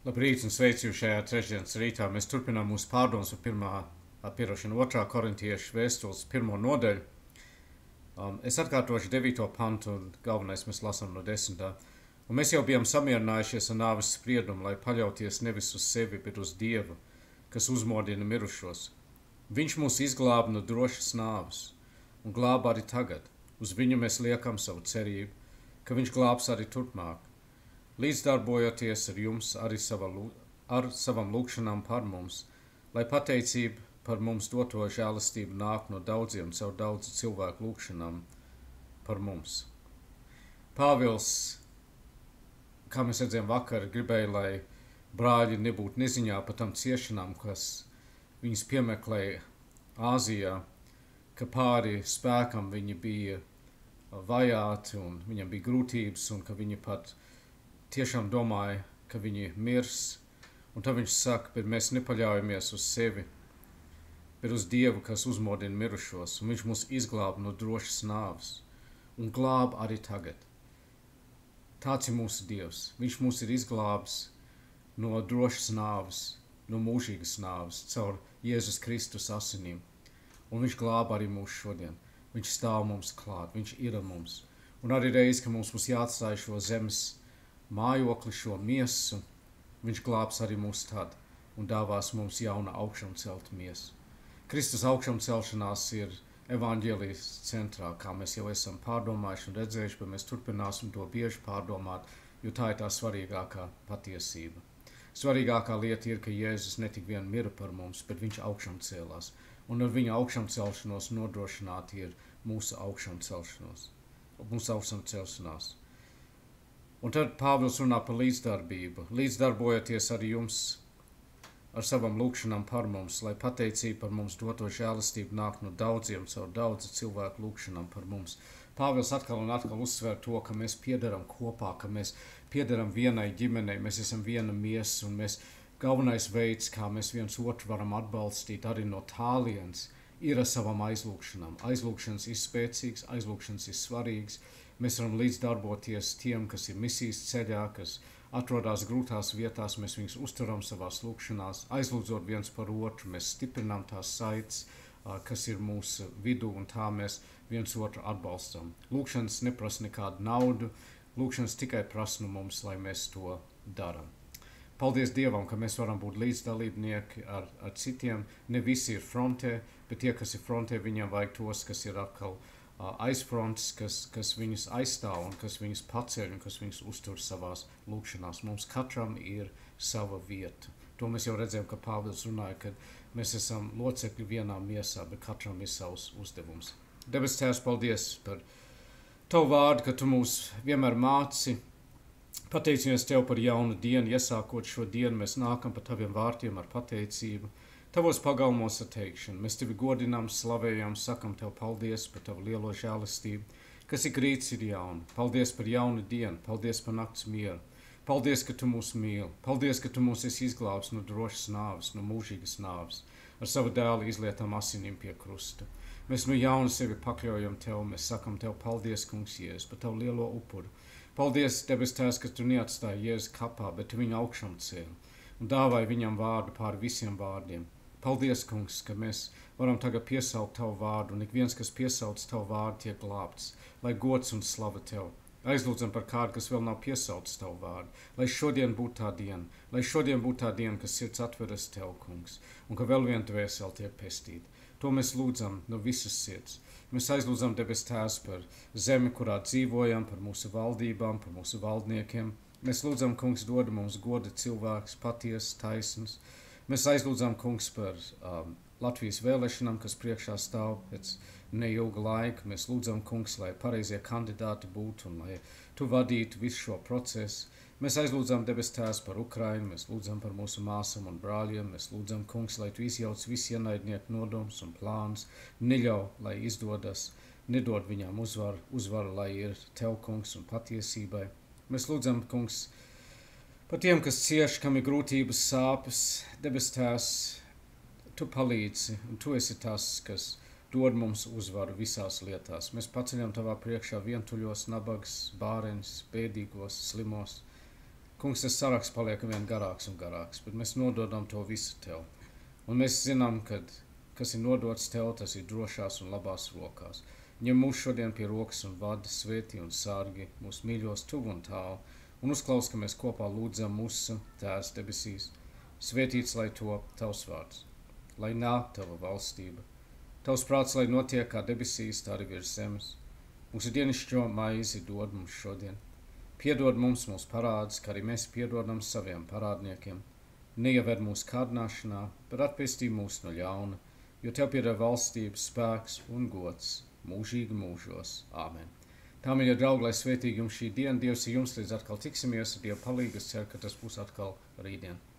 Labrīt un sveici jūs šajā trešdienas rītā. Mēs turpinām mūsu pārdomas par pierošanu 2. korintiešu vēstules 1. nodaļu. Es atkārtošu 9. pantu un galvenais mēs lasām no 10. Un mēs jau bijām samierinājušies ar nāves spriedumu, lai paļauties nevis uz sevi, bet uz Dievu, kas uzmodina mirušos. Viņš mūs izglāba no drošas nāves un glāba arī tagad. Uz viņu mēs liekam savu cerību, ka viņš glābs arī turpmāk. Līdzdarbojoties ar jums arī ar savam lūgšanām par mums, lai pateicība par mums doto žēlastību nāk no daudziem caur daudzu cilvēku lūgšanām par mums. Pāvils, kā mēs redzējām vakar, gribēja, lai brāļi nebūtu neziņā par tam ciešanām, kas viņus piemeklēja Āzijā, ka pāri spēkam viņi bija vajāti un viņam bija grūtības un ka viņi pat tiešām domāja, ka viņi mirs, un tad viņš saka, bet mēs nepaļaujamies uz sevi, bet uz Dievu, kas uzmodina mirušos, un viņš mūs izglāba no drošas nāves, un glāba arī tagad. Tāds ir mūsu Dievs. Viņš mūs ir izglābs no drošas nāves, no mūžīgas nāves, caur Jēzus Kristus asinīm, un viņš glāba arī mūs šodien. Viņš stāv mums klāt, viņš ir ar mums, un arī reiz, ka mums būs jāatstāj šo zemes mājokli, šo miesu, viņš glābs arī mūs tad un dāvās mums jauna augšām celta miesa. Kristus augšām celšanās ir evaņģēlijas centrā, kā mēs jau esam pārdomājuši un redzējuši, bet mēs turpināsim to bieži pārdomāt, jo tā ir tā svarīgākā patiesība. Svarīgākā lieta ir, ka Jēzus ne tik vien mira par mums, bet viņš augšām cēlās, un ar viņa augšām celšanos nodrošināt ir mūsu augšām celšanās. Un tad Pāvils runā par līdzdarbību, līdzdarbojoties arī jums ar savam lūgšanām par mums, lai pateicība par mums doto žēlastību nāk no daudziem caur daudzu cilvēku lūgšanām par mums. Pāvils atkal un atkal uzsver to, ka mēs piederam kopā, ka mēs piederam vienai ģimenei, mēs esam viena miesa un mēs galvenais veids, kā mēs viens otru varam atbalstīt arī no tālienes, ir ar savam aizlūgšanām. Aizlūgšanas ir spēcīgs, aizlūgšanas ir svarīgs. Mēs varam līdzdarboties tiem, kas ir misijas ceļā, kas atrodas grūtās vietās, mēs viņus uzturam savās lūgšanās, aizlūdzot viens par otru, mēs stiprinām tās saites, kas ir mūsu vidū, un tā mēs viens otru atbalstam. Lūgšanas neprasa nekādu naudu, lūgšanas tikai prasa no mums, lai mēs to darām. Paldies Dievam, ka mēs varam būt līdzdalībnieki ar citiem. Ne visi ir frontē, bet tie, kas ir frontē, viņiem vajag tos, kas ir atkal aiz frontes, kas viņus aizstāv un kas viņus paceļ un kas viņus uztur savās lūgšanās. Mums katram ir sava vieta. To mēs jau redzējām, ka Pāvils runāja, ka mēs esam locekļi vienā miesā, bet katram ir savs uzdevums. Debes Tēvs, paldies par Tavu vārdu, ka Tu mūs vienmēr māci. Pateicamies Tev par jaunu dienu, iesākot šo dienu, mēs nākam pa Taviem vārtiem ar pateicību. Tavos pagalmos ar teikšanu. Mēs Tevi godinām, slavējam, sakam Tev paldies par Tavu lielo žēlastību, kas ik rīts ir jauna. Paldies par jaunu dienu, paldies par nakts mieru. Paldies, ka Tu mūs mīli. Paldies, ka Tu mūs esi izglābs no drošas nāves, no mūžīgas nāves. Ar savu dēlu izlietam asinīm pie krusta. Mēs no jauna sevi pakļaujam Tev, mēs sakam Tev paldies, Kungs Jēzus, par Tavu lielo upuru. Paldies, Debes Tēvs, ka Tu neatstāji Jēzu kapā, bet Tu viņu augšām cēli un dāvāji viņam vārdu pār visiem vārdiem. Paldies, Kungs, ka mēs varam tagad piesaukt Tavu vārdu, un ik viens, kas piesauc Tavu vārdu, tiek glābts, lai gods un slava Tev. Aizlūdzam par kādu, kas vēl nav piesaucis Tavu vārdu, lai šodien būtu tā diena, kas sirds atveras Tev, Kungs, un ka vēl viena dvēsele tiek pestīta. To mēs lūdzam no visas sirds. Mēs aizlūdzam Debes Tēvs par zemi, kurā dzīvojam, par mūsu valdībām, par mūsu valdniekiem. Mēs lūdzam, Kungs, dod mums goda cilvēks, patiesas, taisns. Mēs aizlūdzam, Kungs, par Latvijas vēlēšanām, kas priekšā stāv pēc neilga laika. Mēs lūdzam, Kungs, lai pareizie kandidāti būtu un lai Tu vadītu visu šo procesu. Mēs aizlūdzam Debes Tēvs par Ukrainu, mēs lūdzam par mūsu māsām un brāļiem, mēs lūdzam, Kungs, lai Tu izjauc visu ienaidnieku nodomus un plānus, neļauj, lai izdodas, nedod viņām uzvaru, lai ir Tev, Kungs, un patiesībai. Mēs lūdzam, Kungs, par tiem, kas cieš, kam ir grūtības, sāpes. Debes Tēvs, Tu palīdzi, un Tu esi tas, kas dod mums uzvaru visās lietās. Mēs paceļam Tavā priekšā vientuļos, nabagas, bāreņus, bēdīgos, slimos. Kungs, tas saraksts paliek vien garāks un garāks, bet mēs nododam to visu Tev. Un mēs zinām, ka kas ir nodots Tev, tas ir drošās un labās rokās. Ņem mūs šodien pie rokas un vada, svētī un sārgi, mūs mīļos tuvu un tālu, un uzklaus, ka mēs kopā lūdzam mūsu Tēvs debesīs. Svētīts, lai top Tavs vārds, lai nāk Tava valstība. Tavs prāts, lai notiek kā debesīs, tā arī virs zemes. Mūsu dienascho maizi dod mums šodien. Piedod mums mūsu parādus, kā arī mēs piedodam saviem parādniekiem. Neieved mūsu kārdināšanā, bet atpestī mūs no ļauna, jo Tev pieder valstība, spēks un gods mūžīgi mūžos. Āmen. Tā, mīļie draugi, lai svētīgi jums šī diena, Dievs ir jums, līdz atkal tiksimies, Dieva palīgas, ceru, ka tas būs atkal rītdien.